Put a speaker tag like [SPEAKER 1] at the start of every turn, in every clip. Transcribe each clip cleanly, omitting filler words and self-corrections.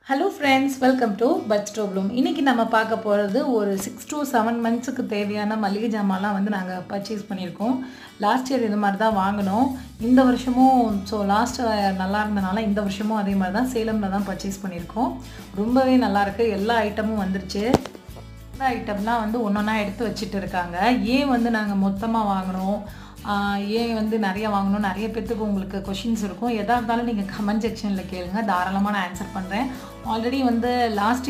[SPEAKER 1] Hello friends, welcome to Buds to Bloom. இன்னைக்கு நம்ம பார்க்க போறது ஒரு 6 to 7 monthsக்கு தேவையான மளிகை ஜாமான்லாம் வந்து நாங்க பர்ச்சேஸ் பண்ணியிருக்கோம். லாஸ்ட் இயர் இந்த மாதிரி தான் வாங்குனோம். இந்த வருஷமும் லாஸ்ட் நல்லா இருந்தனால இந்த வருஷமும் அதே மாதிரி தான் சேலம்ல தான் பர்ச்சேஸ் பண்ணியிருக்கோம். ரொம்பவே நல்லா இருக்கு. எல்லா ஐட்டமும் வந்துருச்சு. இந்த ஐட்டம்லாம் வந்து ஒண்ணொண்ணா எடுத்து வச்சிட்டு இருக்காங்க. ஏன் வந்து நாங்க மொத்தமா வாங்குனோம்? ஏன் வந்து நிறைய வாங்கணும் நிறைய பேத்துக்கு உங்களுக்கு क्वेश्चंस இருக்கும் எதா இருந்தாலும் நீங்க கமெண்ட் செக்ஷன்ல கேளுங்க தாராளமா நான் ஆன்சர் பண்றேன் ஆல்ரெடி வந்து லாஸ்ட்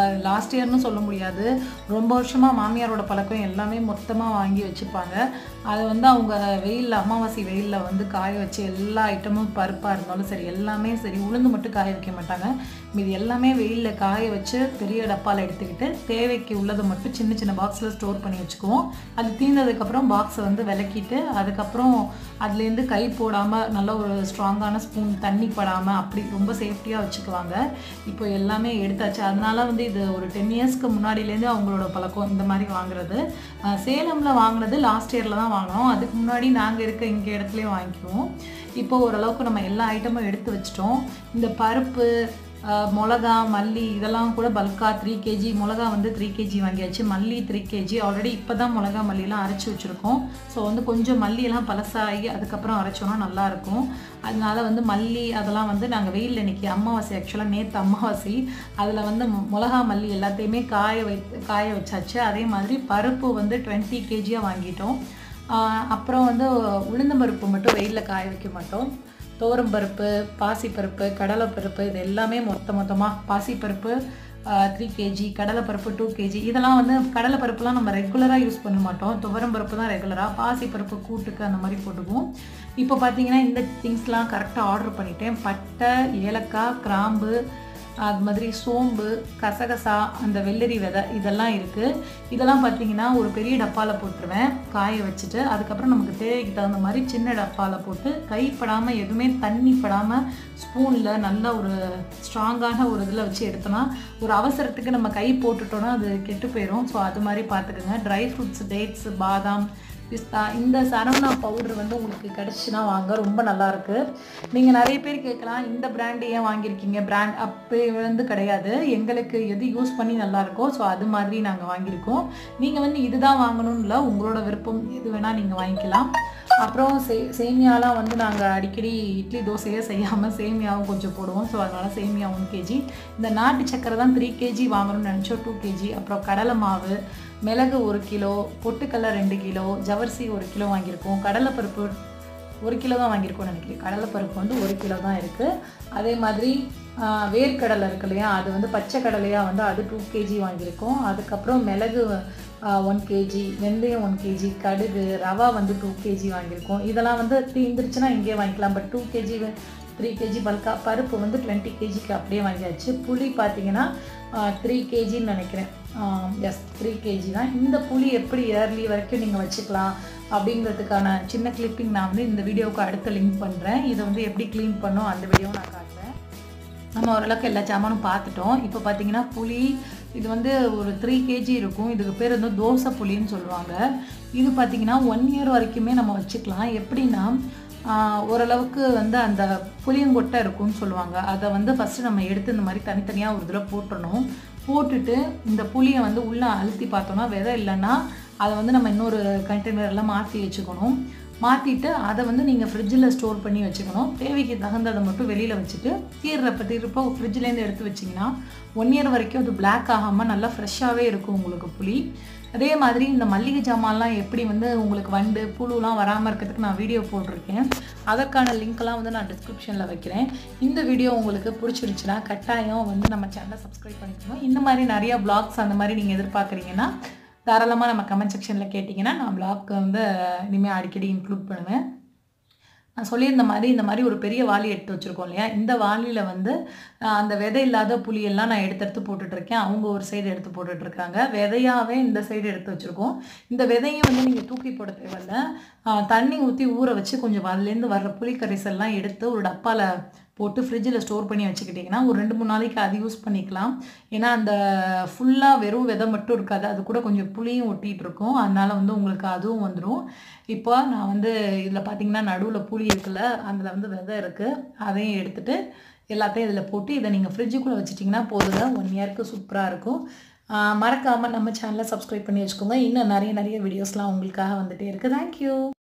[SPEAKER 1] இயர்னு சொல்ல முடியாது ரொம்ப வருஷமா மாமியாரோட பழக்கம் எல்லாமே மொத்தமா வாங்கி வச்சிருப்பாங்க அது வந்து அவங்க வெயில்ல அமாவாசை வெயில்ல வந்து காய வச்சு எல்லா ஐட்டமும் பருப்பா இருந்தாலும் சரி எல்லாமே சரி உளுந்து மட்டும் காய வைக்க மாட்டாங்க மீதி எல்லாமே வெயில்ல காய வச்சு பெரிய டப்பால எடுத்துக்கிட்டு தேவைக்கு உள்ளது மட்டும் சின்ன சின்ன பாக்ஸ்ல ஸ்டோர் பண்ணி வச்சுக்குவோம் அது தீர்ந்ததுக்கு அப்புறம் பாக்ஸ் வந்து விலக்கிட்டு அதுக்கு அப்புறம் அதுல இருந்து கை போடாம நல்ல ஒரு ஸ்ட்ராங்கான ஸ்பூன் தண்ணி படாம அப்படி ரொம்ப சேஃப்டியா வச்சுக்குவாங்க இப்போ எல்லாமே எடுத்தாச்சு அதனால வந்து இது ஒரு 10 இயர்ஸ்க்கு முன்னாடில இருந்து அவங்களோட பழக்கம் இந்த மாதிரி வாங்குறது சேலம்ல வாங்குனது லாஸ்ட் இயர்ல தான் வாங்குனோம் அதுக்கு முன்னாடி நாங்க இருக்க இங்க இடத்துலயே வாங்கிக்குவோம் இப்போ ஓரளவுக்கு நம்ம எல்லா ஐட்டமும் எடுத்து வச்சிட்டோம் இந்த பருப்பு மிளகா மல்லி இதெல்லாம் கூட பல்கா 3 kg மிளகா வந்து 3 kg வாங்கியாச்சு மல்லி 3 kg ஆல்ரெடி இப்போதான் மிளகா மல்லிலாம் அரைச்சி வச்சிருக்கோம் ஸோ வந்து கொஞ்சம் மல்லி எல்லாம் பழசாகி அதுக்கப்புறம் அரைச்சோன்னா நல்லா இருக்கும் அதனால வந்து மல்லி அதெல்லாம் வந்து நாங்கள் வெயிலில் இன்னைக்கு அமாவாசை ஆக்சுவலாக நேற்று அமாவாசை அதில் வந்து மிளகா மல்லி எல்லாத்தையுமே காய வச்சாச்சு அதே மாதிரி பருப்பு வந்து 20 kg வாங்கிட்டோம் அப்புறம் வந்து உளுந்தம் பருப்பு மட்டும் வெயிலில் காய வைக்க மாட்டோம் தோரம்பருப்பு பாசிப்பருப்பு கடலைப்பருப்பு இது எல்லாமே மொத்தமாக பாசிப்பருப்பு 3 kg கடலைப்பருப்பு 2 kg இதெல்லாம் வந்து கடலைப்பருப்புலாம் நம்ம ரெகுலராக யூஸ் பண்ண மாட்டோம் துவரம்பருப்பு தான் ரெகுலராக பாசிப்பருப்பு கூட்டுக்கு அந்த மாதிரி போட்டுக்குவோம் இப்போ பார்த்தீங்கன்னா இந்த திங்ஸ்லாம் கரெக்டாக ஆர்டர் பண்ணிட்டேன் பட்டை ஏலக்காய் கிராம்பு அது மாதிரி சோம்பு கசகசா அந்த வெள்ளரி விதை இதெல்லாம் இருக்குது இதெல்லாம் பார்த்தீங்கன்னா ஒரு பெரிய டப்பாவில் போட்டுருவேன் காய வச்சுட்டு அதுக்கப்புறம் நமக்கு தேவைக்கு தகுந்த மாதிரி சின்ன டப்பாவில் போட்டு கைப்படாமல் எதுவுமே தண்ணி படாமல் ஸ்பூனில் நல்ல ஒரு ஸ்ட்ராங்கான ஒரு இதில் வச்சு எடுத்தோன்னா ஒரு அவசரத்துக்கு நம்ம கை போட்டுட்டோன்னா அது கெட்டு போயிடும் ஸோ அது மாதிரி பார்த்துக்குங்க ட்ரை ஃப்ரூட்ஸ் டேட்ஸ் பாதாம் பிஸ்தா இந்த சரவணா பவுடர் வந்து உங்களுக்கு கிடச்சின்னா வாங்க ரொம்ப நல்லாயிருக்கு நீங்கள் நிறைய பேர் கேட்கலாம் இந்த பிராண்டு ஏன் வாங்கியிருக்கீங்க பிராண்ட் அப்போ வந்து கிடையாது எங்களுக்கு எது யூஸ் பண்ணி நல்லாயிருக்கோ ஸோ அது மாதிரி நாங்கள் வாங்கியிருக்கோம் நீங்கள் வந்து இதுதான் வாங்கணும்னு இல்லை உங்களோட விருப்பம் எது வேணால் நீங்கள் வாங்கிக்கலாம் அப்புறம் சேமியாலாம் வந்து நாங்கள் அடிக்கடி இட்லி தோசையே செய்யாமல் சேமியாவும் கொஞ்சம் போடுவோம் ஸோ அதனால் சேமியா 1 kg இந்த நாட்டு சக்கரை தான் 3 kg வாங்கணும்னு நினச்சோம் 2 kg அப்புறம் கடலை மாவு மிளகு 1 கிலோ பொட்டுக்கடலை 2 கிலோ ஜவரிசி 1 கிலோ வாங்கியிருக்கோம் கடலைப்பருப்பு 1 கிலோ தான் வாங்கியிருக்கோம்னு நினைக்கிறேன் கடலைப்பருப்பு வந்து 1 கிலோ தான் இருக்குது அதே மாதிரி வேர்க்கடலை இருக்கு இல்லையா அது வந்து பச்சை கடலையாக வந்து அது 2 kg வாங்கியிருக்கோம் அதுக்கப்புறம் மிளகு 1 kg வெந்தயம் 1 kg கடுகு ரவா வந்து 2 kg வாங்கியிருக்கோம் இதெல்லாம் வந்து தீந்துருச்சுன்னா இங்கேயே வாங்கிக்கலாம் பட் 2 kg 3 kg பல்கா பருப்பு வந்து 20 kgக்கு அப்படியே வாங்கியாச்சு புளி பார்த்தீங்கன்னா 3 kgன்னு நினைக்கிறேன் எஸ் 3 kg தான் இந்த புளி எப்படி இயர்லி வரைக்கும் நீங்கள் வச்சுக்கலாம் அப்படிங்கிறதுக்கான சின்ன கிளிப்பிங் நான் வந்து இந்த வீடியோவுக்கு அடுத்த லிங்க் பண்ணுறேன் இதை வந்து எப்படி க்ளீன் பண்ணோம் அந்த வீடியோவை நான் காட்டுறேன் நம்ம ஓரளவுக்கு எல்லா சாமானும் பார்த்துட்டோம் இப்போ பார்த்தீங்கன்னா புளி இது வந்து ஒரு 3 kg இருக்கும் இதுக்கு பேர் வந்து தோசை புளின்னு சொல்லுவாங்க இது பார்த்தீங்கன்னா 1 year வரைக்குமே நம்ம வச்சுக்கலாம் எப்படின்னா ஓரளவுக்கு வந்து அந்த புளியங்கொட்டை இருக்கும்னு சொல்லுவாங்க அதை வந்து ஃபஸ்ட்டு நம்ம எடுத்து இந்த மாதிரி தனித்தனியாக ஒரு இதில் போட்டுடணும் போட்டுட்டு இந்த புளியை வந்து உள்ளே அழுத்தி பார்த்தோன்னா விதை இல்லைன்னா அதை வந்து நம்ம இன்னொரு கண்டெய்னரில் மாற்றி வச்சுக்கணும் மாற்றிட்டு அதை வந்து நீங்கள் ஃப்ரிட்ஜில் ஸ்டோர் பண்ணி வச்சுக்கணும் தேவைக்கு தகுந்ததை மட்டும் வெளியில் வச்சுட்டு தீர்றப்போ ஃப்ரிட்ஜிலேருந்து எடுத்து வச்சிங்கன்னா 1 year வரைக்கும் அது பிளாக் ஆகாமல் நல்லா ஃப்ரெஷ்ஷாகவே இருக்கும் உங்களுக்கு புளி அதே மாதிரி இந்த மல்லிகை ஜாமான்லாம் எப்படி வந்து உங்களுக்கு வண்டு புழுலாம் வராமல் இருக்கிறதுக்கு நான் வீடியோ போட்டிருக்கேன் அதற்கான லிங்க்லாம் வந்து நான் டிஸ்கிரிப்ஷனில் வைக்கிறேன் இந்த வீடியோ உங்களுக்கு பிடிச்சிருச்சுன்னா கட்டாயம் வந்து நம்ம சேனலை சப்ஸ்கிரைப் பண்ணிக்கணும் இந்த மாதிரி நிறையா வ்ளாக்ஸ் அந்த மாதிரி நீங்கள் எதிர்பார்க்குறீங்கன்னா தாராளமாக நம்ம கமெண்ட் செக்ஷனில் கேட்டிங்கன்னா நான் வ்ளாக் வந்து இனிமேல் அடிக்கடி இன்க்ளூட் பண்ணுவேன் நான் சொல்லியிருந்த மாதிரி இந்த மாதிரி ஒரு பெரிய வாளி எடுத்து வச்சுருக்கோம் இல்லையா இந்த வாளியில் வந்து அந்த விதை இல்லாத புளியெல்லாம் நான் எடுத்து போட்டுட்ருக்கேன் அவங்க ஒரு சைடு எடுத்து போட்டுட்ருக்காங்க விதையாகவே இந்த சைடு எடுத்து வச்சுருக்கோம் இந்த விதையும் வந்து நீங்கள் தூக்கி போட தேவையில்ல தண்ணி ஊற்றி ஊற வச்சு கொஞ்சம் அதுலேருந்து வர்ற புளி கரைசல்லாம் எடுத்து ஒரு டப்பாவில் போட்டு ஃப்ரிட்ஜில் ஸ்டோர் பண்ணி வச்சுக்கிட்டிங்கன்னா ஒரு 2-3 நாளைக்கு அது யூஸ் பண்ணிக்கலாம் ஏன்னா அந்த ஃபுல்லாக வெறும் விதை மட்டும் இருக்காது அது கூட கொஞ்சம் புளியும் ஒட்டிகிட்டு இருக்கும் அதனால் வந்து உங்களுக்கு அதுவும் வந்துடும் இப்போ நான் வந்து இதில் பார்த்தீங்கன்னா நடுவில் புளி இருக்குல்ல அதில் வந்து விதை இருக்குது அதையும் எடுத்துகிட்டு எல்லாத்தையும் இதில் போட்டு இதை நீங்கள் ஃப்ரிட்ஜுக்குள்ளே வச்சிட்டிங்கன்னா போதுங்க 1 இயருக்கு சூப்பராக இருக்கும். மறக்காமல் நம்ம சேனலை சப்ஸ்கிரைப் பண்ணி வச்சுக்கோங்க. இன்னும் நிறைய வீடியோஸ்லாம் உங்களுக்காக வந்துகிட்டே இருக்குது. தேங்க்யூ.